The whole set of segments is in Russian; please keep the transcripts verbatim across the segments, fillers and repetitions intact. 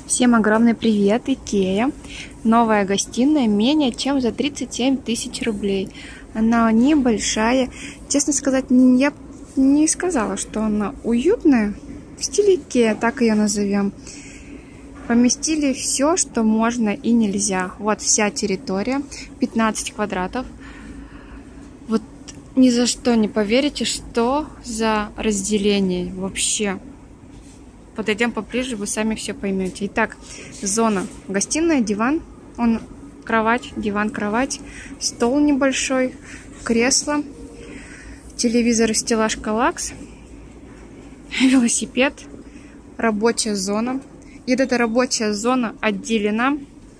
Всем огромный привет, Икея. Новая гостиная менее чем за тридцать семь тысяч рублей. Она небольшая. Честно сказать, я не сказала, что она уютная. В стиле Икея, так ее назовем. Поместили все, что можно и нельзя. Вот вся территория, пятнадцать квадратов. Вот ни за что не поверите, что за разделение вообще. Подойдем поближе, вы сами все поймете. Итак, зона. Гостиная, диван, он кровать, диван, кровать, стол небольшой, кресло, телевизор, стеллаж, коллакс, велосипед, рабочая зона. И вот эта рабочая зона отделена.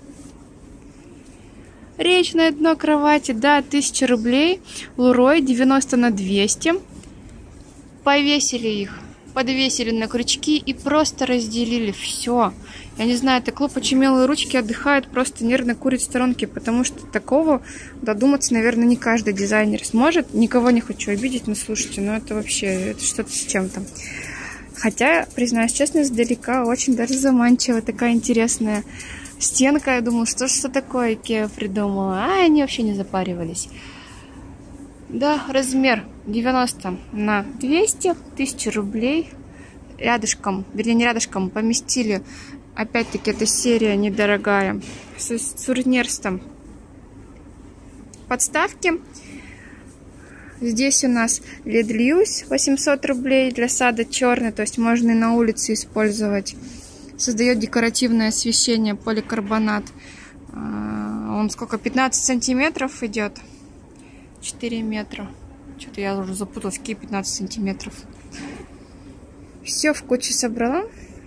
Речное дно кровати, да, тысяча рублей. Лурой девяносто на двести. Повесили их. Подвесили на крючки и просто разделили все. Я не знаю, это клуб очумелые ручки отдыхают, просто нервно курят в сторонке, потому что такого додуматься, наверное, не каждый дизайнер сможет. Никого не хочу обидеть, но слушайте, ну это вообще это что-то с чем-то. Хотя, признаюсь честно, издалека очень даже заманчиво, такая интересная стенка. Я думала, что что такое Икея придумала, а они вообще не запаривались. Да, размер девяносто на двести, тысяча рублей. Рядышком, вернее не рядышком, поместили, опять-таки эта серия недорогая, с сурнерстом подставки. Здесь у нас лед Lewis восемьсот рублей для сада черный, то есть можно и на улице использовать. Создает декоративное освещение, поликарбонат. Он сколько, пятнадцать сантиметров идет. четыре метра. Что-то я уже запуталась, какие пятнадцать сантиметров. Все в кучу собрала.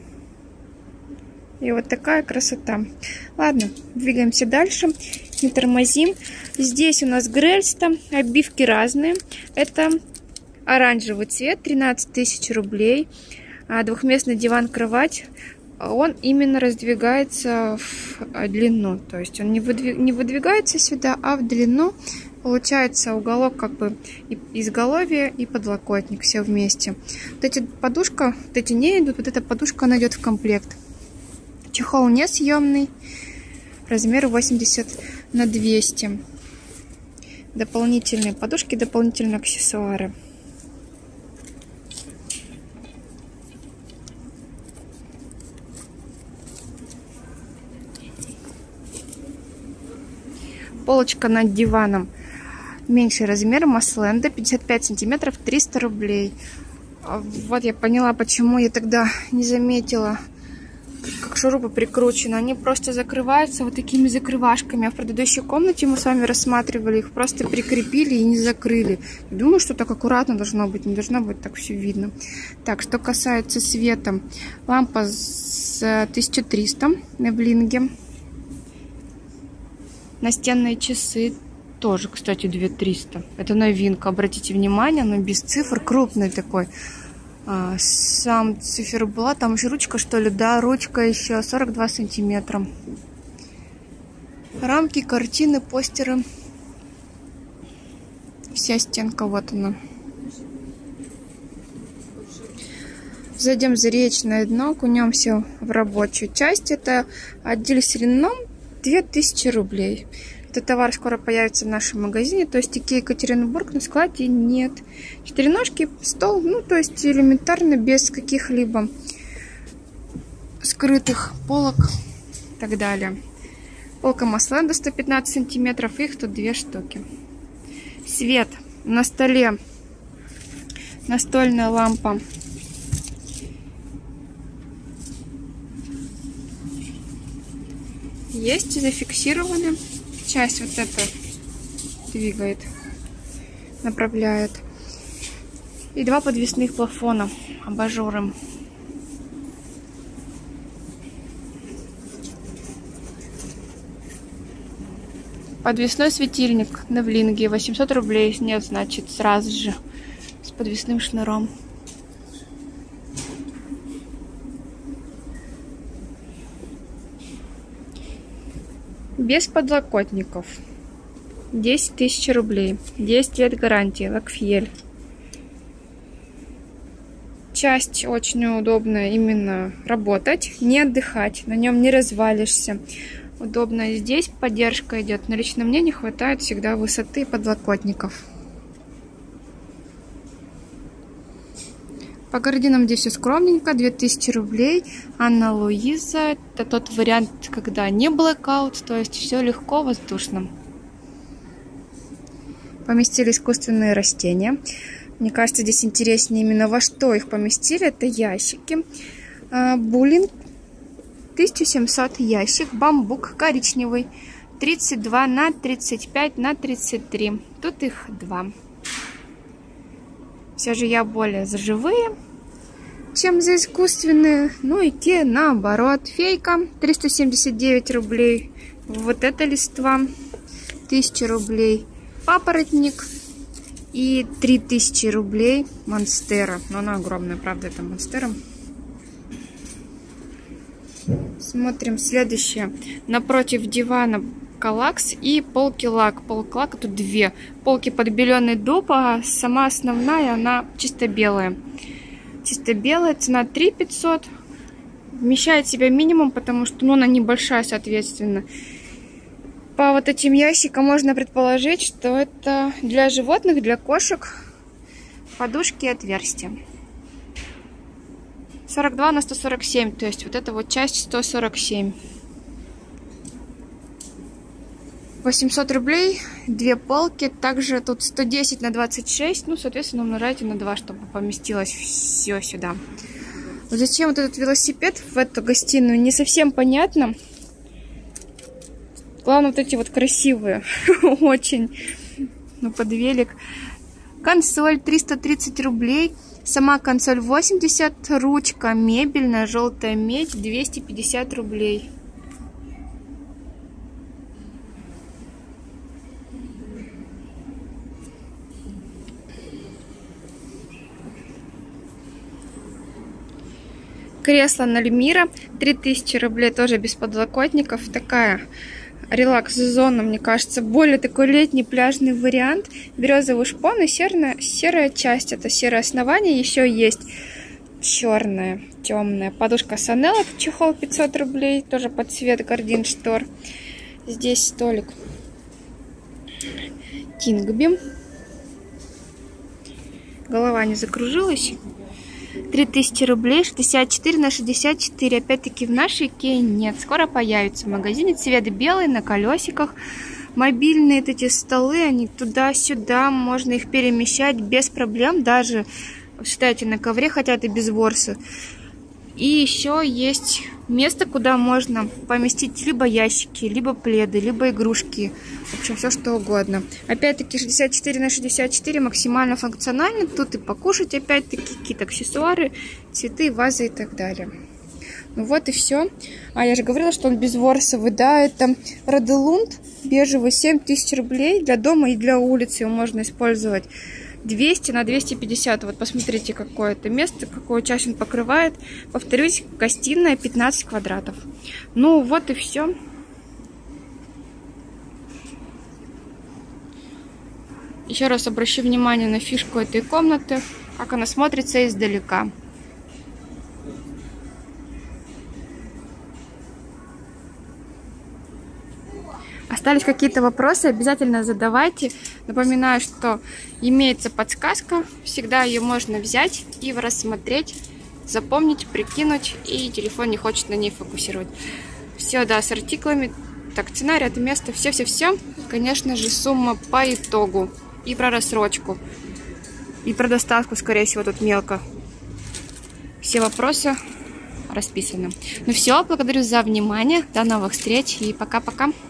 И вот такая красота. Ладно, двигаемся дальше. Не тормозим. Здесь у нас Грельста. Обивки разные. Это оранжевый цвет, тринадцать тысяч рублей. Двухместный диван-кровать. Он именно раздвигается в длину. То есть он не выдвигается сюда, а в длину. Получается уголок как бы и изголовье, и подлокотник, все вместе. Вот эти подушка, вот эти не идут, вот эта подушка, она идет в комплект. Чехол несъемный, размер восемьдесят на двести. Дополнительные подушки, дополнительные аксессуары. Полочка над диваном. Меньший размер, Масленда, пятьдесят пять сантиметров, триста рублей. Вот я поняла, почему я тогда не заметила, как шурупы прикручены. Они просто закрываются вот такими закрывашками. А в предыдущей комнате мы с вами рассматривали, их просто прикрепили и не закрыли. Думаю, что так аккуратно должно быть, не должно быть так все видно. Так, что касается света. Лампа с тысяча триста на блинге. Настенные часы тоже, кстати, две тысячи триста. Это новинка, обратите внимание, но без цифр, крупный такой. А, сам циферблат, там еще ручка, что ли, да, ручка еще сорок два сантиметра. Рамки, картины, постеры. Вся стенка, вот она. Зайдем за речное дно, окунемся в рабочую часть. Это отдель с ремном. две тысячи рублей. Этот товар скоро появится в нашем магазине. То есть Икея Екатеринбург на складе нет. Четыре ножки, стол. Ну, то есть элементарно, без каких-либо скрытых полок и так далее. Полка Масленда сто пятнадцать сантиметров. Их тут две штуки. Свет на столе. Настольная лампа. Есть, зафиксированы. Часть вот эта двигает, направляет. И два подвесных плафона абажуром. Подвесной светильник на блинге. восемьсот рублей. Нет, значит, сразу же с подвесным шнуром. Без подлокотников. десять тысяч рублей. десять лет гарантии. Лакфьель. часть очень удобно именно работать, не отдыхать, на нем не развалишься. Удобно здесь, поддержка идет, но лично мне не хватает всегда высоты подлокотников. По гардинам здесь все скромненько, две тысячи рублей. Анна Луиза, это тот вариант, когда не blackout, то есть все легко, воздушно. Поместили искусственные растения. Мне кажется, здесь интереснее именно во что их поместили. Это ящики. Буллинг, тысяча семьсот ящик, бамбук коричневый, тридцать два на тридцать пять на тридцать три. Тут их два. Все же я более за живые, чем за искусственные. Ну, Икеа наоборот. Фейка, триста семьдесят девять рублей. Вот эта листва, тысяча рублей. Папоротник и три тысячи рублей монстера. Но она огромная, правда, это монстера. Смотрим следующее. Напротив дивана Калакс и полки лак. Полки лака тут две. Полки подбеленный дуб, а сама основная, она чисто белая. Чисто белая, цена три тысячи пятьсот. Вмещает в себя минимум, потому что ну, она небольшая, соответственно. По вот этим ящикам можно предположить, что это для животных, для кошек, подушки и отверстия. сорок два на сто сорок семь, то есть вот эта вот часть сто сорок семь. восемьсот рублей, две полки, также тут сто десять на двадцать шесть, ну, соответственно, умножайте на два, чтобы поместилось все сюда. Вот зачем вот этот велосипед в эту гостиную, не совсем понятно. Главное, вот эти вот красивые, очень, ну, под велик. Консоль триста тридцать рублей, сама консоль восемьдесят, ручка мебельная, желтая медь, двести пятьдесят рублей. Кресло Нальмира, три тысячи рублей, тоже без подлокотников. Такая релакс-зона, мне кажется, более такой летний пляжный вариант. Березовый шпон и серая, серая часть, это серое основание, еще есть черная, темная. Подушка Санел, это чехол пятьсот рублей, тоже под цвет гардин штор. Здесь столик Кингби. Голова не закружилась. три тысячи рублей, шестьдесят четыре на шестьдесят четыре. Опять-таки в нашей Икее нет. Скоро появится в магазине. Цвет белый, на колесиках. Мобильные эти столы, они туда-сюда. Можно их перемещать без проблем. Даже, считайте, на ковре, хотя это без ворса. И еще есть место, куда можно поместить либо ящики, либо пледы, либо игрушки. В общем, все что угодно. Опять-таки шестьдесят четыре на шестьдесят четыре максимально функционально. Тут и покушать, опять-таки, какие-то аксессуары, цветы, вазы и так далее. Ну вот и все. А я же говорила, что он безворсовый. Да, это Роделунд бежевый, семь тысяч рублей. Для дома и для улицы его можно использовать. двести на двести пятьдесят. Вот посмотрите, какое это место, какую часть он покрывает. Повторюсь, гостиная пятнадцать квадратов. Ну вот и все. Еще раз обращу внимание на фишку этой комнаты, как она смотрится издалека. Остались какие-то вопросы, обязательно задавайте. Напоминаю, что имеется подсказка. Всегда ее можно взять и рассмотреть, запомнить, прикинуть. И телефон не хочет на ней фокусировать. Все, да, с артиклами. Так, цена, ряд места, все-все-все. Конечно же, сумма по итогу. И про рассрочку. И про доставку, скорее всего, тут мелко. Все вопросы расписаны. Ну все, благодарю за внимание. До новых встреч и пока-пока.